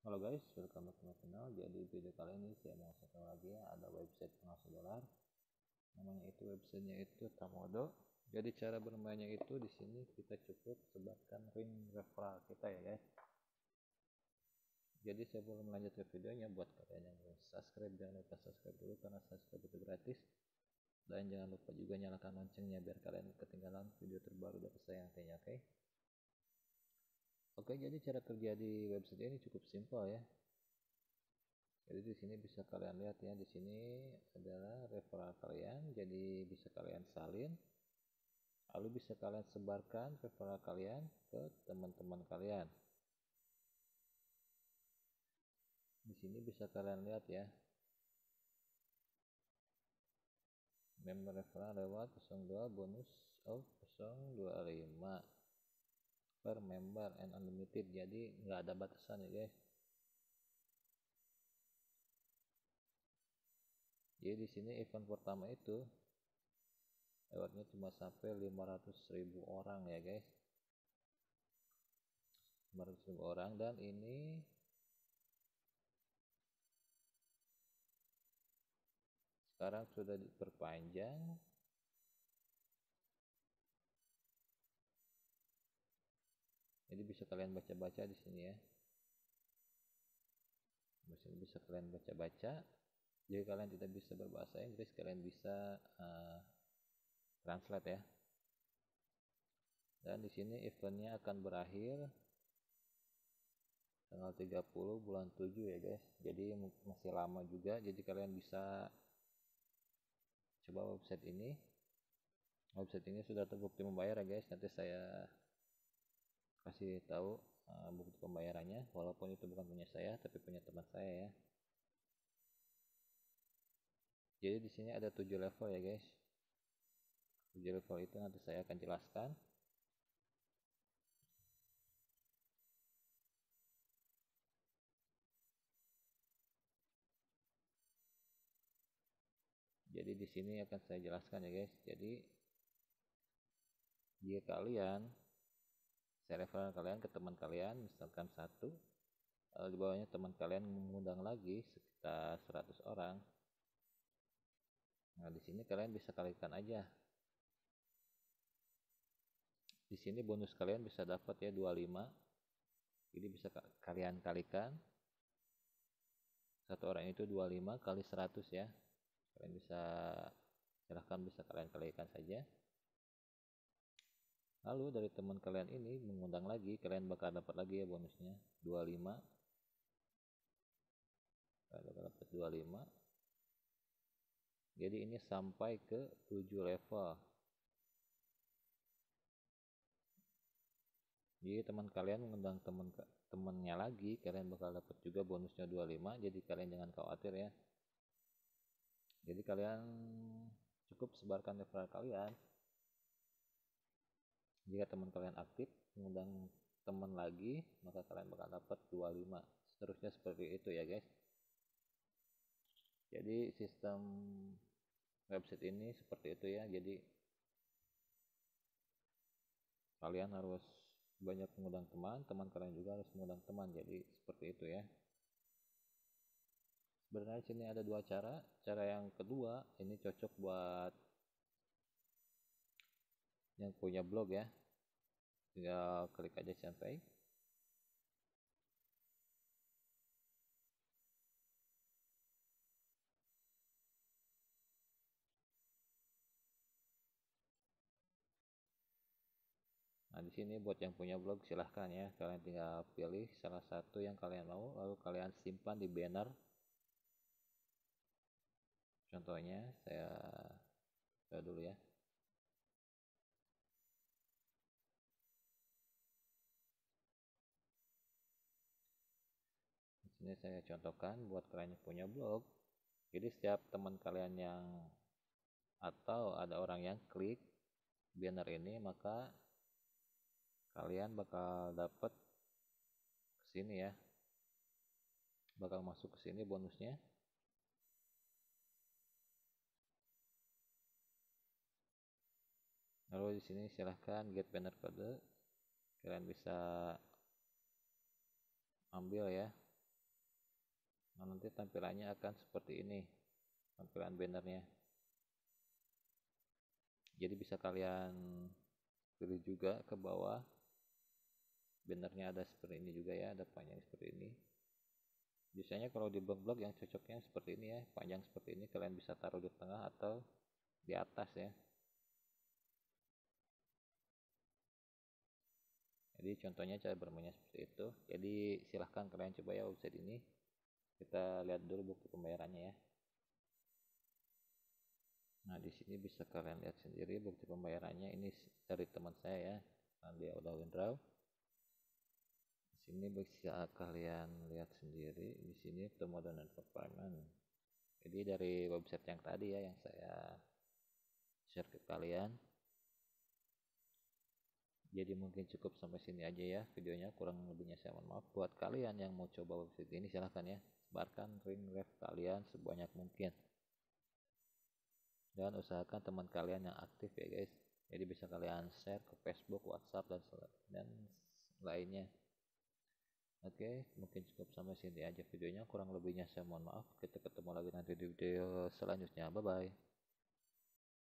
Halo guys, welcome back to my channel. Jadi video kali ini saya mau share lagi ya, ada website penghasil dolar. Namanya itu websitenya itu Tamodo. Jadi cara bermainnya itu di sini kita cukup sebarkan link referral kita ya guys. Jadi sebelum lanjut ke videonya, buat kalian yang belum subscribe jangan lupa subscribe dulu karena subscribe itu gratis. Dan jangan lupa juga nyalakan loncengnya biar kalian ketinggalan video terbaru dari saya nantinya, oke? Oke, jadi cara kerja di website ini cukup simpel ya. Jadi di sini bisa kalian lihat ya, di sini adalah referral kalian, jadi bisa kalian salin, lalu bisa kalian sebarkan referral kalian ke teman-teman kalian. Di sini bisa kalian lihat ya, member referral lewat 02 bonus of 025 per member and unlimited, jadi nggak ada batasan ya guys. Jadi di sini event pertama itu lewatnya cuma sampai 500.000 orang ya guys, 500.000 orang. Dan ini sekarang sudah diperpanjang, jadi bisa kalian baca-baca di sini ya. Bisa kalian baca-baca. Jika kalian tidak bisa berbahasa Inggris, kalian bisa translate ya. Dan di sini eventnya akan berakhir tanggal 30 bulan 7 ya guys. Jadi masih lama juga. Jadi kalian bisa coba website ini. Website ini sudah terbukti membayar ya guys. Nanti saya kasih tahu bukti pembayarannya, walaupun itu bukan punya saya tapi punya teman saya ya. Jadi di sini ada 7 level ya guys. 7 level itu nanti saya akan jelaskan. Jadi di sini akan saya jelaskan ya guys. Jadi jika kalian saya referral kalian ke teman kalian, misalkan satu, lalu di bawahnya teman kalian mengundang lagi sekitar 100 orang. Nah, di sini kalian bisa kalikan aja. Di sini bonus kalian bisa dapat ya 25. Jadi bisa kalian kalikan. Satu orang itu 25 kali 100 ya. Kalian bisa, silahkan bisa kalian kalikan saja. Lalu dari teman kalian ini mengundang lagi, kalian bakal dapat lagi ya bonusnya 25. Kalian bakal dapat 25. Jadi ini sampai ke 7 level. Jadi teman kalian mengundang temennya lagi, kalian bakal dapat juga bonusnya 25. Jadi kalian jangan khawatir ya. Jadi kalian cukup sebarkan referral kalian. Jika teman kalian aktif mengundang teman lagi, maka kalian bakal dapat 25. Seterusnya seperti itu ya guys. Jadi sistem website ini seperti itu ya. Jadi kalian harus banyak mengundang teman kalian juga harus mengundang teman. Jadi seperti itu ya. Sebenarnya sini ada dua cara. Cara yang kedua ini cocok buat yang punya blog ya. Tinggal klik aja sampai. Nah, di sini buat yang punya blog silahkan ya, kalian tinggal pilih salah satu yang kalian mau, lalu kalian simpan di banner. Contohnya saya dulu ya. Di sini saya contohkan buat kalian yang punya blog. Jadi setiap teman kalian yang atau ada orang yang klik banner ini, maka kalian bakal dapat kesini ya, bakal masuk ke sini bonusnya. Lalu di sini silahkan get banner code, kalian bisa ambil ya. Nah, nanti tampilannya akan seperti ini, tampilan bannernya. Jadi bisa kalian pilih juga ke bawah, bannernya ada seperti ini juga ya, ada panjang seperti ini. Biasanya kalau di blog-blog yang cocoknya seperti ini ya, panjang seperti ini, kalian bisa taruh di tengah atau di atas ya. Jadi contohnya cara bermainnya seperti itu. Jadi silahkan kalian coba ya website ini. Kita lihat dulu bukti pembayarannya ya. Nah, di sini bisa kalian lihat sendiri bukti pembayarannya. Ini dari teman saya ya. Nah, dia udah withdraw. Di sini bisa kalian lihat sendiri. Di sini temu dan payment. Jadi dari website yang tadi ya, yang saya share ke kalian. Jadi mungkin cukup sampai sini aja ya videonya, kurang lebihnya saya mohon maaf. Buat kalian yang mau coba website ini silahkan ya, sebarkan ring ref kalian sebanyak mungkin, dan usahakan teman kalian yang aktif ya guys. Jadi bisa kalian share ke Facebook, WhatsApp, dan lainnya. Oke, mungkin cukup sampai sini aja videonya, kurang lebihnya saya mohon maaf. Kita ketemu lagi nanti di video selanjutnya. Bye bye.